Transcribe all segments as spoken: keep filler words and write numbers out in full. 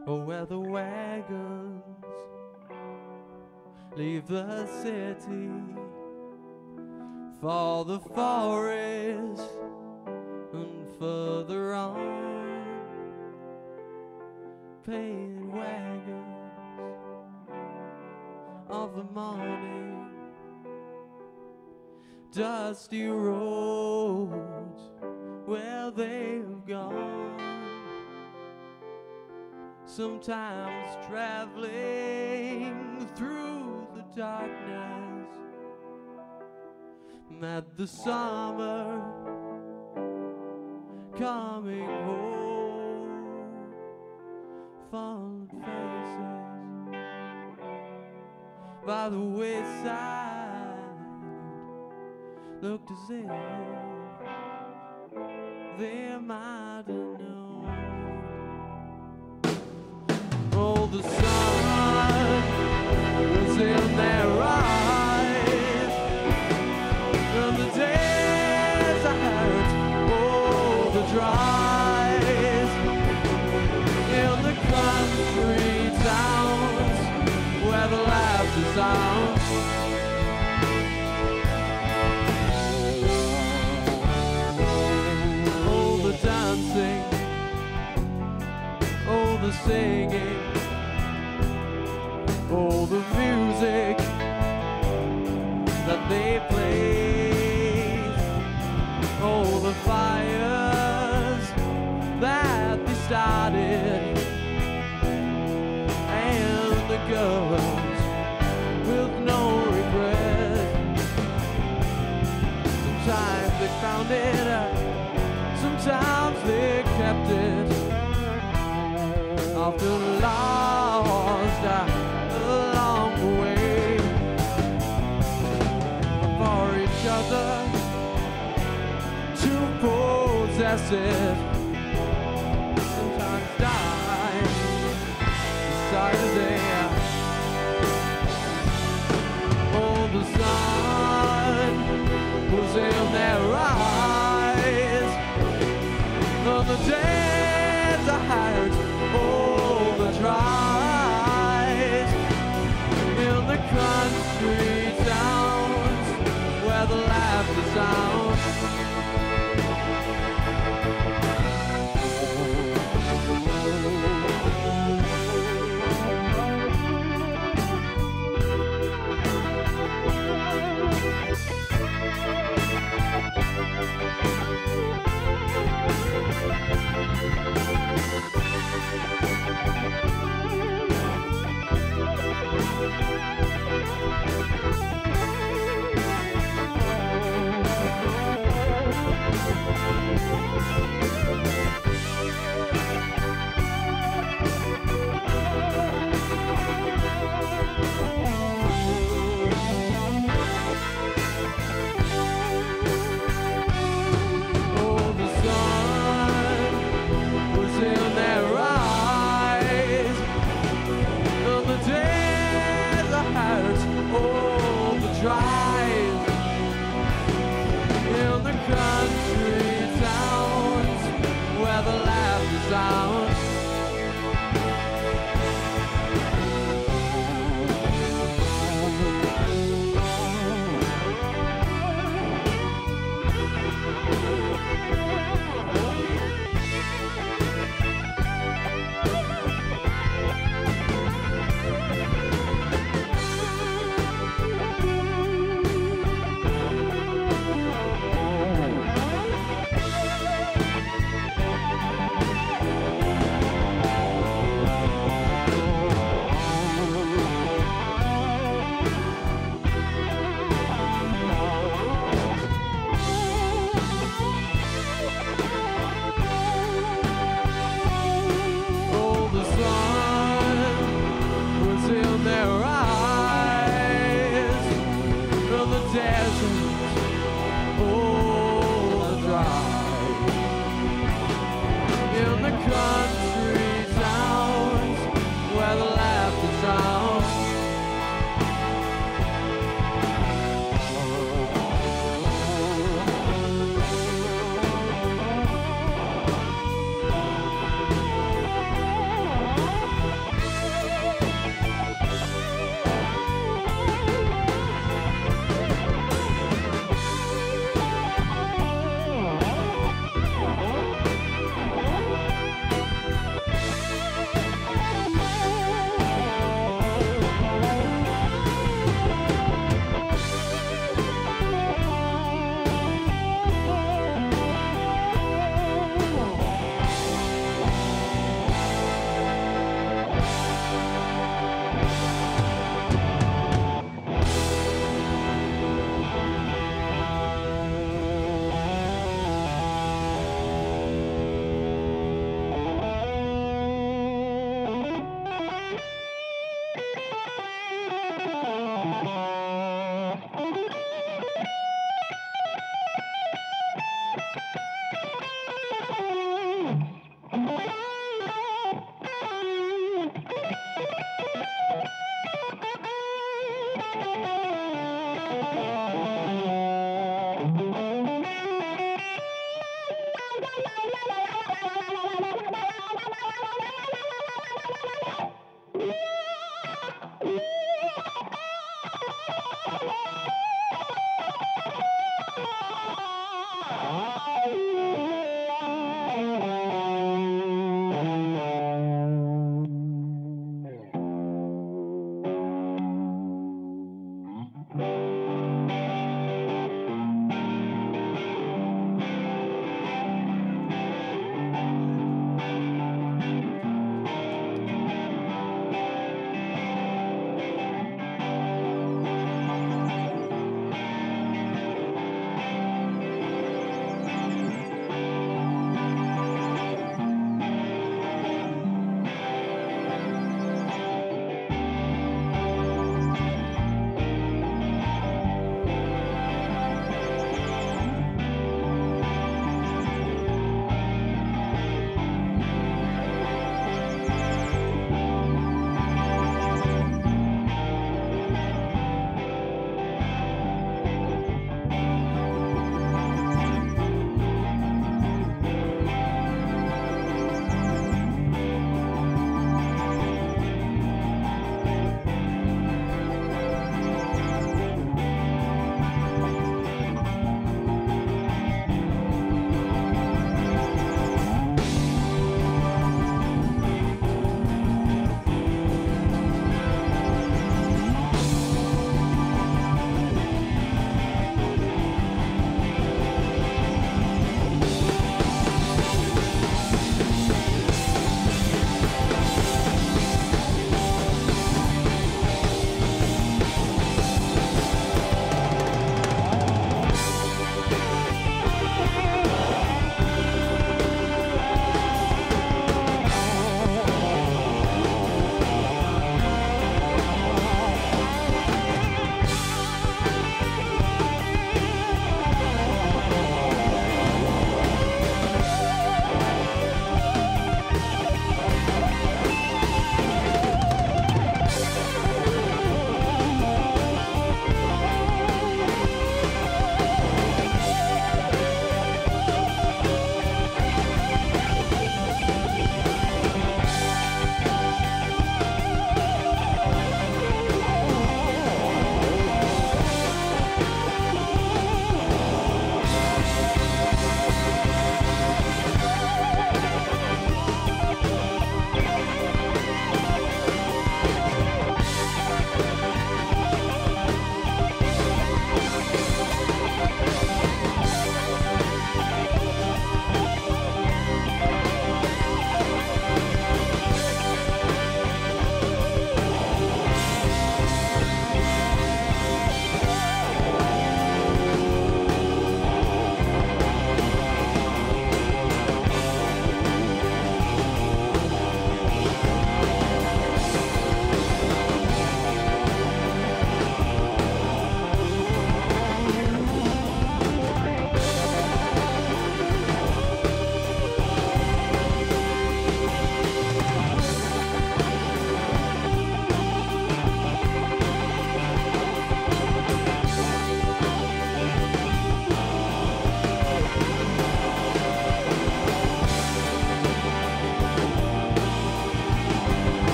or where the wagons leave the city for the forest and further on, painted wagons of the morning, dusty roads where they've gone, sometimes traveling through the darkness, at the summer coming home, fond faces by the wayside looked as if they might have known. Oh, the sun was in their eyes, and the days I hurt, oh, the drives in the country towns where the laughter sounds. Oh, the dancing, oh, the singing, oh, the music that they play, oh, the fires that they started, and the girls with no regret. Sometimes they found it, sometimes they kept it, often lost along the way. For each other to possess it, sometimes die beside the day. Oh, the sun was in their eyes, on the days I had, oh, the drives in the country towns where the laughter sounds.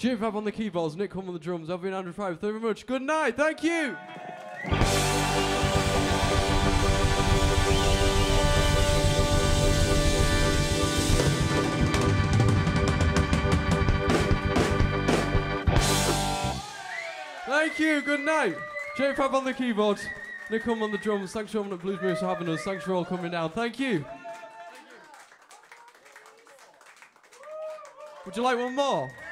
Jim Fab on the keyboards, Nick Hum on the drums, I've been Andrew Five. Thank you very much. Good night. Thank you. Thank you. Good night. Jim Fab on the keyboards, Nick Hum on the drums. Thanks for coming at Blues Moose for having us. Thanks for all coming down. Thank you. Would you like one more?